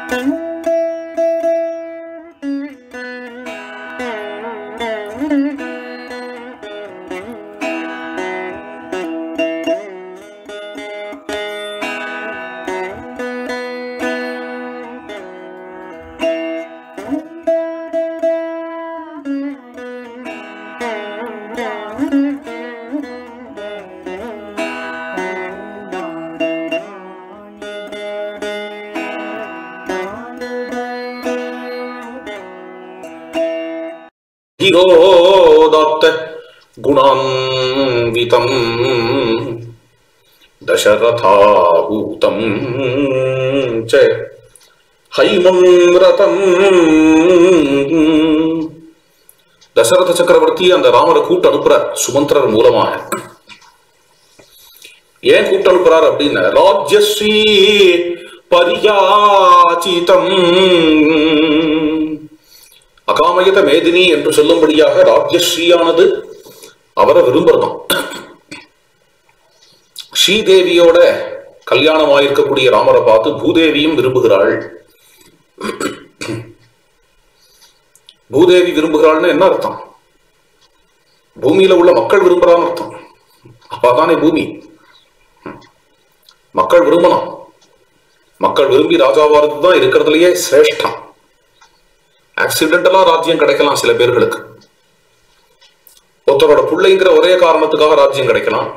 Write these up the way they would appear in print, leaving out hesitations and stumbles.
ीरोदात्त गुणान्वितं दशरथाहूतं च हैमन्रतं தசரத சக்கரவர்த்தி அந்த ராமரை கூட்டு அனுப்புறார் சுமந்திரர் மூலமாக. ஏன் கூட்டு அனுப்புறார் அப்படின்னு, ராஜ்யஸ்ரீ பரியாசிதம் அகாமயத மேதினி என்று சொல்லும்படியாக ராஜ்யஸ்ரீயானது அவரை விரும்புறதும். ஸ்ரீதேவியோட கல்யாணமாயிருக்கக்கூடிய ராமரை பார்த்து பூதேவியும் விரும்புகிறாள். பூதேவி விரும்புகிறாள்னு என்ன அர்த்தம்? பூமியில உள்ள மக்கள் விரும்புறான்னு அர்த்தம். அப்பதானே பூமி. மக்கள் விரும்பணும். மக்கள் விரும்பி ராஜாவாரது தான் இருக்கிறதுலயே சிரேஷ்டம். ஆக்சிடென்டலா ராஜ்யம் கிடைக்கலாம் சில பேர்களுக்கு. ஒருத்தரோட பிள்ளைங்கிற ஒரே காரணத்துக்காக ராஜ்யம் கிடைக்கலாம்.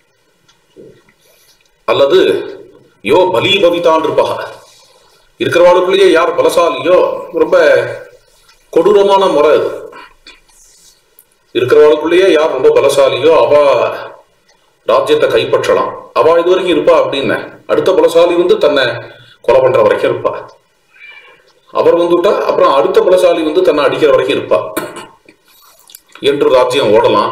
அல்லது யோ பலி பவிதான் இருப்பாக. இருக்கிறவாளுக்குள்ளேயே யார் பலசாலியோ, ரொம்ப கொடூரமான முறை அது. இருக்கிறவாளுக்குள்ளேயே யார் ரொம்ப பலசாலியோ அவ ராஜ்யத்தை கைப்பற்றலாம். அவ இது வரைக்கும் இருப்பா அப்படின்னு அடுத்த பலசாலி வந்து தன்னை கொலை பண்ற வரைக்கும் இருப்பா. அவர் வந்துட்டா அப்புறம் அடுத்த பலசாலி வந்து தன்னை அடிக்கிற வரைக்கும் இருப்பா என்று ராஜ்யம் ஓடலாம்.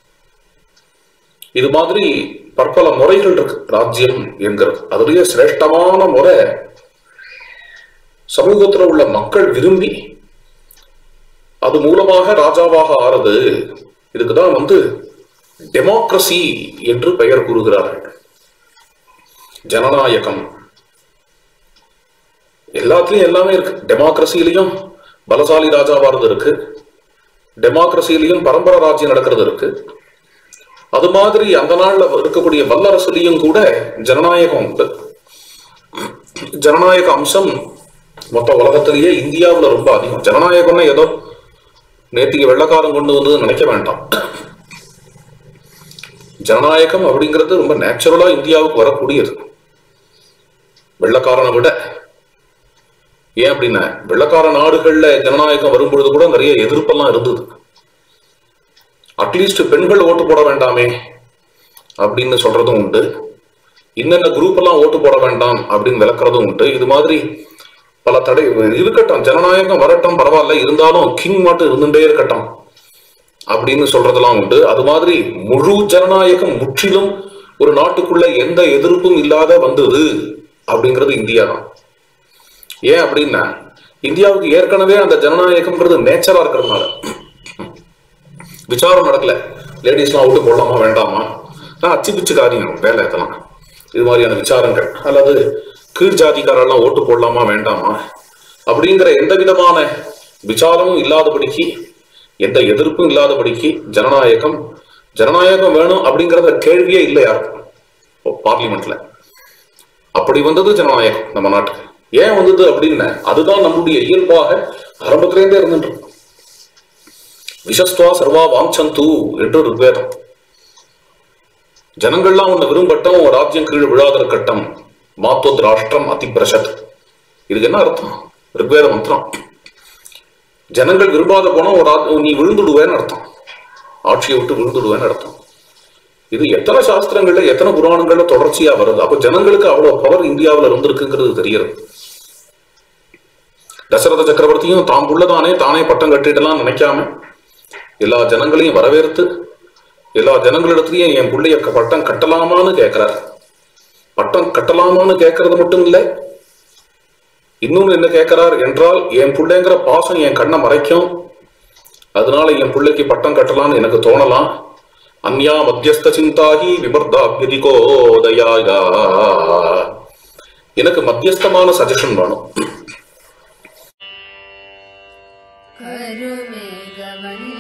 இது மாதிரி பற்பல முறைகள் இருக்கு ராஜ்யம் என்கிறது. அதுலயே சிரேஷ்டமான முறை சமூகத்தில் உள்ள மக்கள் விரும்பி அது மூலமாக ராஜாவாக ஆறது. இதுக்குதான் வந்து டெமோக்ரசி என்று பெயர் கூறுகிறார்கள். ஜனநாயகம் எல்லாத்துலயும் எல்லாமே இருக்கு. டெமோக்ரஸிலையும் பலசாலி ராஜாவாரது இருக்கு, டெமோக்ரஸிலையும் பரம்பரை ராஜ்யம் நடக்கிறது இருக்கு. அது மாதிரி அந்த நாள்ல இருக்கக்கூடிய வல்லரசுலையும் கூட ஜனநாயகம் உண்டு. ஜனநாயக அம்சம் மொத்த உலகத்திலேயே இந்தியாவில் ரொம்ப அதிகம். ஜனநாயகம்னா ஏதோ நேற்றுக்கு வெள்ளக்காரன் கொண்டு வந்து நினைக்க வேண்டாம். ஜனநாயகம் அப்படிங்கிறது ரொம்ப நேச்சுரலா இந்தியாவுக்கு வரக்கூடியது, வெள்ளக்காரனை விட. ஏன் அப்படின்னா, வெள்ளக்கார நாடுகள்ல ஜனநாயகம் வரும்பொழுது கூட நிறைய எதிர்ப்பெல்லாம் இருந்தது. அட்லீஸ்ட் பெண்கள் ஓட்டு போட வேண்டாமே அப்படின்னு சொல்றதும் உண்டு. இன்னென்ன குரூப் எல்லாம் ஓட்டு போட வேண்டாம் அப்படின்னு விளக்குறதும் உண்டு. இது மாதிரி பல தடை இருக்கட்டும், ஜனநாயகம் வரட்டும் பரவாயில்ல, இருந்தாலும் கிங் மட்டும் இருந்துட்டே இருக்கட்டும் அப்படின்னு சொல்றதெல்லாம் உண்டு. அது மாதிரி முழு ஜனநாயகம் முற்றிலும் ஒரு நாட்டுக்குள்ள எந்த எதிர்ப்பும் இல்லாத வந்தது அப்படிங்கிறது இந்தியா தான். ஏன் அப்படின்னா, இந்தியாவுக்கு ஏற்கனவே அந்த ஜனநாயகம்ங்கிறது நேச்சரா இருக்கிறதுனால விசாரம் நடக்கல. லேடிஸ்லாம் ஓட்டு போடலாமா வேண்டாமா, அச்சு பிச்சு காரியம் வேலை இதெல்லாம். இது மாதிரியான விசாரங்கள் அல்லது கீழ் ஜாதிக்காரெல்லாம் ஓட்டு போடலாமா வேண்டாமா அப்படிங்கிற எந்த விதமான விசாரமும் இல்லாதபடிக்கு, எந்த எதிர்ப்பும் இல்லாதபடிக்கு ஜனநாயகம் வேணும் அப்படிங்கிறத கேள்வியே இல்லை யாருக்கும் பார்லிமெண்ட்ல. அப்படி வந்தது ஜனநாயகம் நம்ம நாட்டுக்கு. ஏன் வந்தது அப்படின்னு, அதுதான் நம்முடைய இயல்பாக ஆரம்பத்திலேருந்தே இருந்துட்டு. விஷஸ்துவா சர்வா வாஞ்சந்து என்று ருக்வேதம். ஜனங்கள்லாம் ஒண்ணு விரும்பட்டம், ராஜ்யம் கீழ் விழாத கட்டம், மாத்தோத் ராஷ்டிரம் அதிபிரசத். இதுக்கு என்ன அர்த்தம்? ருக்வேத மந்திரம். ஜனங்கள் விரும்பாத போனா நீ விழுந்துடுவேன்னு அர்த்தம், ஆட்சியை விட்டு விழுந்துடுவேன்னு அர்த்தம். இது எத்தனை சாஸ்திரங்கள்ல எத்தனை புராணங்கள்ல தொடர்ச்சியா வருது. அப்ப ஜனங்களுக்கு அவ்வளவு பவர் இந்தியாவில் இருந்திருக்குங்கிறது தெரியுது. தசரத சக்கரவர்த்தியும் தாம் உள்ளதானே தானே பட்டம் கட்டிடலாம் நினைக்காம எல்லா ஜனங்களையும் வரவேற்று எல்லா ஜனங்களிடத்திலையும் என் பிள்ளைய பட்டம் கட்டலாமான்னு கேட்கிறார். பட்டம் கட்டலாமான்னு கேட்கறது மட்டும் இல்லை, இன்னொன்னு என்ன கேட்கிறார் என்றால், என் பிள்ளைங்கிற பாசம் என் கண்ணை மறைக்கும், அதனால என் பிள்ளைக்கு பட்டம் கட்டலான்னு எனக்கு தோணலாம். அந்யா மத்தியஸ்த சிந்தாகி விமர்தாபியதிகோதயா, எனக்கு மத்தியஸ்தமான சஜஷன் வேணும். கருமேகவண்ண